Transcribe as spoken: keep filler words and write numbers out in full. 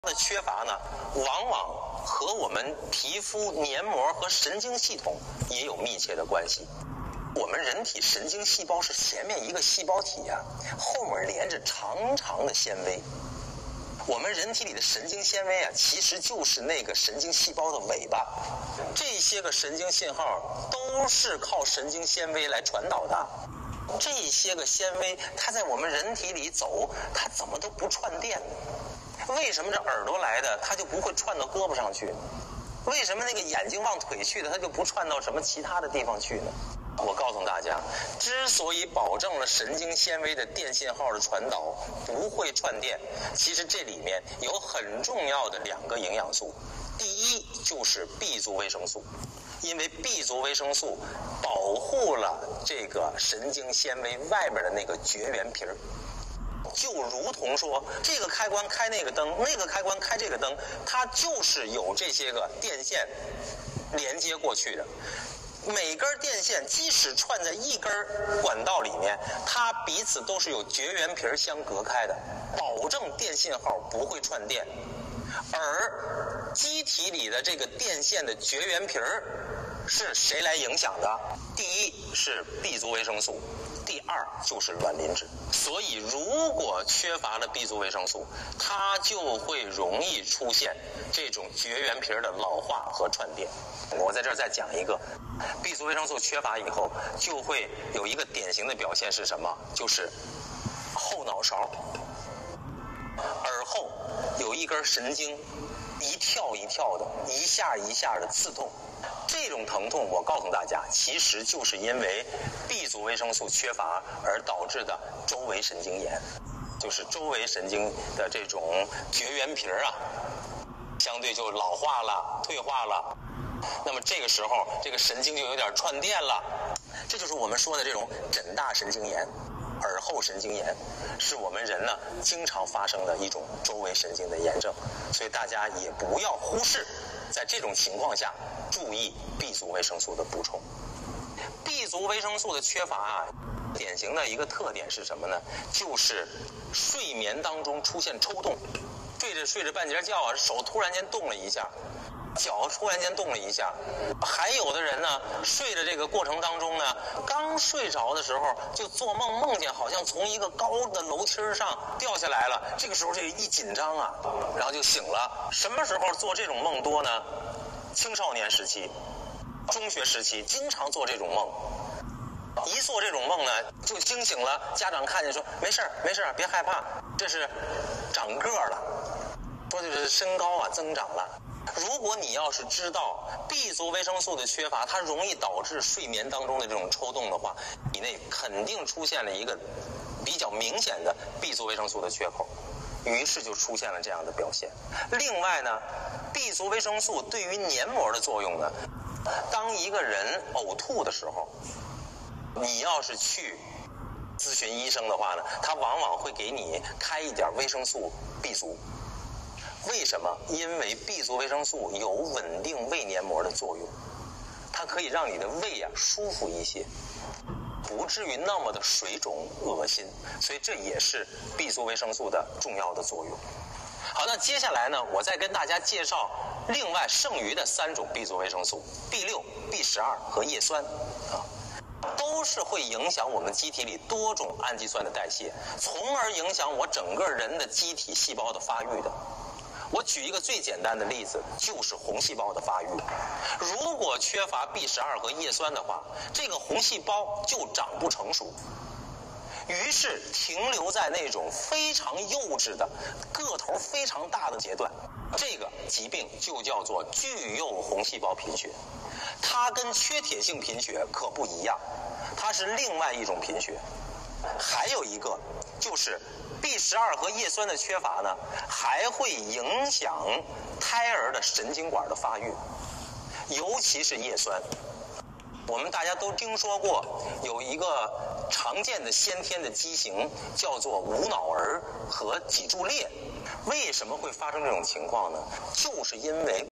的缺乏呢，往往和我们皮肤、黏膜和神经系统也有密切的关系。我们人体神经细胞是前面一个细胞体啊，后面连着长长的纤维。我们人体里的神经纤维啊，其实就是那个神经细胞的尾巴。这些个神经信号都是靠神经纤维来传导的。这些个纤维，它在我们人体里走，它怎么都不串电呢？为什么这耳朵来的它就不会串到胳膊上去？为什么那个眼睛往腿去的它就不串到什么其他的地方去呢？我告诉大家，之所以保证了神经纤维的电信号的传导不会串电，其实这里面有很重要的两个营养素。第一就是 B 族维生素，因为 B 族维生素保护了这个神经纤维外面的那个绝缘皮儿。就如同说，这个开关开那个灯，那个开关开这个灯，它就是有这些个电线连接过去的。每根电线即使串在一根管道里面，它彼此都是有绝缘皮相隔开的，保证电信号不会串电。而机体里的这个电线的绝缘皮是谁来影响的？第一是 B 族维生素，第二就是卵磷脂。所以如果缺乏了 B 族维生素，它就会容易出现这种绝缘皮的老化和串电。我在这儿再讲一个 B 族维生素缺乏以后就会有一个典型的表现是什么？就是后脑勺耳后有一根神经一跳一跳的，一下一下的刺痛。这种疼痛我告诉大家，其实就是因为 B 族维生素缺乏而导致的周围神经炎，就是周围神经的这种绝缘皮啊相对就老化了、退化了。那么这个时候这个神经就有点串电了，这就是我们说的这种枕大神经炎、耳后神经炎，是我们人呢经常发生的一种周围神经的炎症。所以大家也不要忽视，在这种情况下注意 B 族维生素的补充。 B 族维生素的缺乏啊，典型的一个特点是什么呢？就是睡眠当中出现抽动，睡着睡着半截觉啊，手突然间动了一下，脚突然间动了一下。还有的人呢，睡的这个过程当中呢，刚睡着的时候就做梦，梦见好像从一个高的楼梯上掉下来了，这个时候这一紧张啊，然后就醒了。什么时候做这种梦多呢？青少年时期、中学时期经常做这种梦。一做这种梦呢，就惊醒了，家长看见说没事没事，别害怕，这是长个了，说的是身高啊增长了。如果你要是知道 B 族维生素的缺乏，它容易导致睡眠当中的这种抽动的话，体内肯定出现了一个比较明显的 B 族维生素的缺口，于是就出现了这样的表现。另外呢 B 族维生素对于黏膜的作用呢，当一个人呕吐的时候，你要是去咨询医生的话呢，他往往会给你开一点维生素 B 族。为什么？因为 B 族维生素有稳定胃黏膜的作用，它可以让你的胃啊舒服一些，不至于那么的水肿恶心，所以这也是 B 族维生素的重要的作用。好，那接下来呢，我再跟大家介绍另外剩余的三种 B 族维生素 B 六、B 十二和叶酸啊，都是会影响我们机体里多种氨基酸的代谢，从而影响我整个人的机体细胞的发育的。我举一个最简单的例子，就是红细胞的发育。如果缺乏 B 十二和叶酸的话，这个红细胞就长不成熟，于是停留在那种非常幼稚的、个头非常大的阶段。这个疾病就叫做巨幼红细胞贫血。它跟缺铁性贫血可不一样，它是另外一种贫血。还有一个就是 B 十二和叶酸的缺乏呢，还会影响胎儿的神经管的发育，尤其是叶酸。我们大家都听说过有一个常见的先天的畸形，叫做无脑儿和脊柱裂。为什么会发生这种情况呢？就是因为